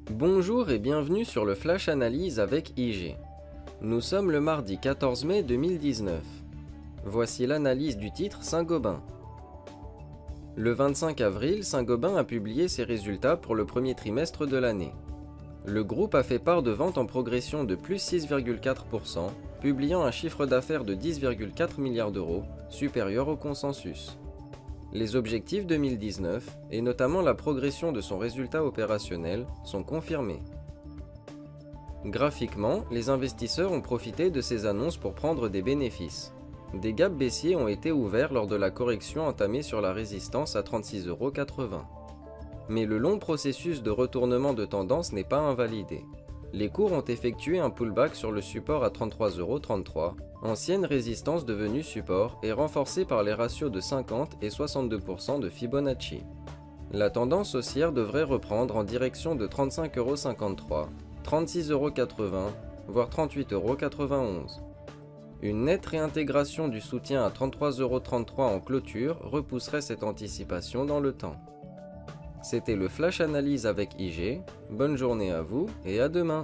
Bonjour et bienvenue sur le Flash Analyse avec IG. Nous sommes le mardi 14 mai 2019. Voici l'analyse du titre Saint-Gobain. Le 25 avril, Saint-Gobain a publié ses résultats pour le premier trimestre de l'année. Le groupe a fait part de ventes en progression de plus 6,4%, publiant un chiffre d'affaires de 10,4 milliards d'euros, supérieur au consensus. Les objectifs 2019, et notamment la progression de son résultat opérationnel, sont confirmés. Graphiquement, les investisseurs ont profité de ces annonces pour prendre des bénéfices. Des gaps baissiers ont été ouverts lors de la correction entamée sur la résistance à 36,80 €. Mais le long processus de retournement de tendance n'est pas invalidé. Les cours ont effectué un pullback sur le support à 33,33 €, ancienne résistance devenue support et renforcée par les ratios de 50 et 62% de Fibonacci. La tendance haussière devrait reprendre en direction de 35,53 €, 36,80 €, voire 38,91 €. Une nette réintégration du soutien à 33,33 € en clôture repousserait cette anticipation dans le temps. C'était le Flash Analyse avec IG, bonne journée à vous et à demain.